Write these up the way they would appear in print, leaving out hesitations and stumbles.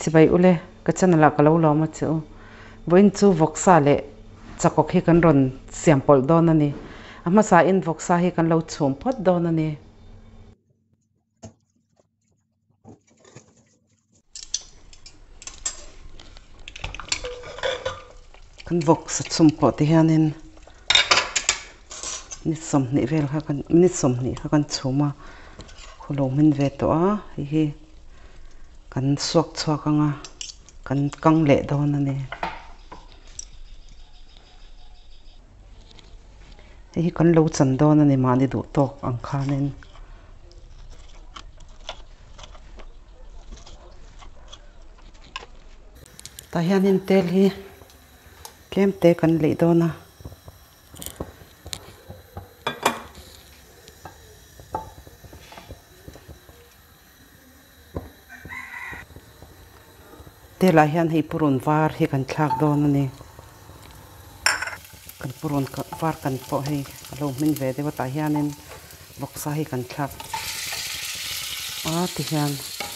chỉ bay ule cái chân là cái lâu lâu mà chịu với chú Vawksa lệ Chakawk hi kan ron sample don ani ama sa in Vawksa hi kan lo chum phot don ani kan Vawksa chum ko ti hianin ni som ni vel kha kan ni som ni kha kan chuma kholo min ve to a hi kan suak chuak anga kan kang le don ani hi kan lo chan don ani mani du tok ang khanin ta hianin tel hi tlem te kan le dona tela hian hi Purunvar hi kan thlak don ani kan Purunvar kan po hi lo min ve de wata hianin Vawksa hi kan thlak ti hian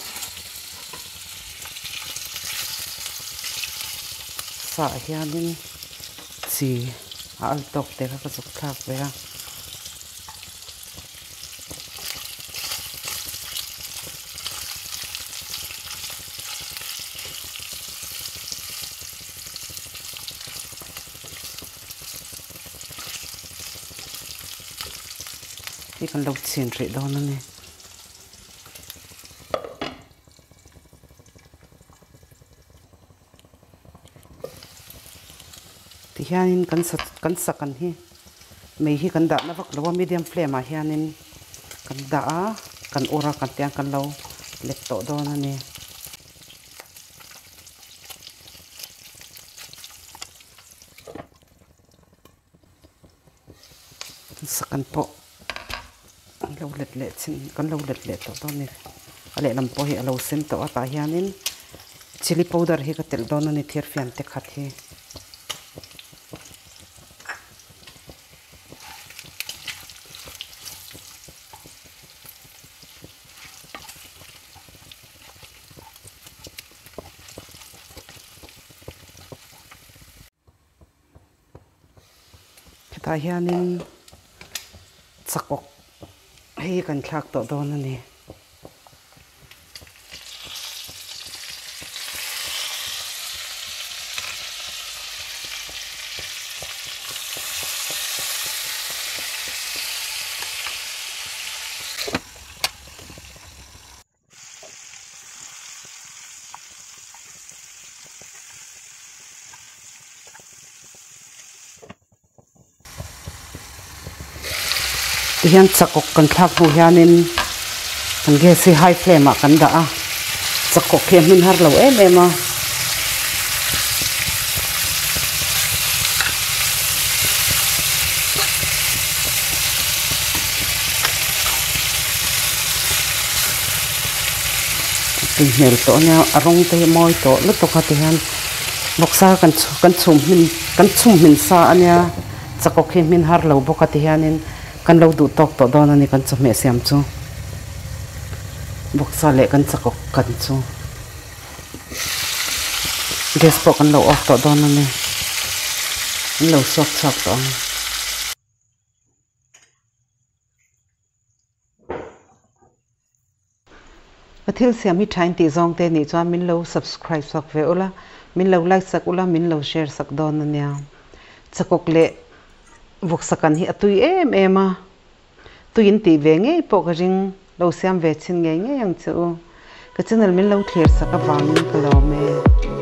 sa hianin chi al tok te ka chuk thlak ve a hi kan lo chin ri don ani ti hianin kan sakan hi mei hi kan da na vak lo medium flame a hianin kan da a kan ora kan tiang kan lo let to don ani sakan po lo let chin kan lo let to don ni ale lam po hi alo sem to ata hianin chili powder hi ka tel don ani thir fian te khat hi ta hianin Chakawk hi kan thlak to don ani hian Chakawk kan thlak bu hianin kan gas hi high flame a kan da a Chakawk hi min har lo em a tin hmel to nya arong te moi to lu to kha ti hian Vawksa kan chum min sa ania Chakawk hi min har lo boka ti hianin kan lo du tok to don ani kan chu me siam chu Vawksa le kan Chakawk kan chu gas po kan lo off to don ani kan lo sok chak to pathil siam hi thain ti zong te ni chuan min lo subscribe sak ve ola min lo like sak ola min lo share sak don ania Chakawk le Vawksa kan hi atui em a tuin ti ve nge po ka ring lo siam ve chin nge yang chu ka channel min lo clear saka wang ka lo me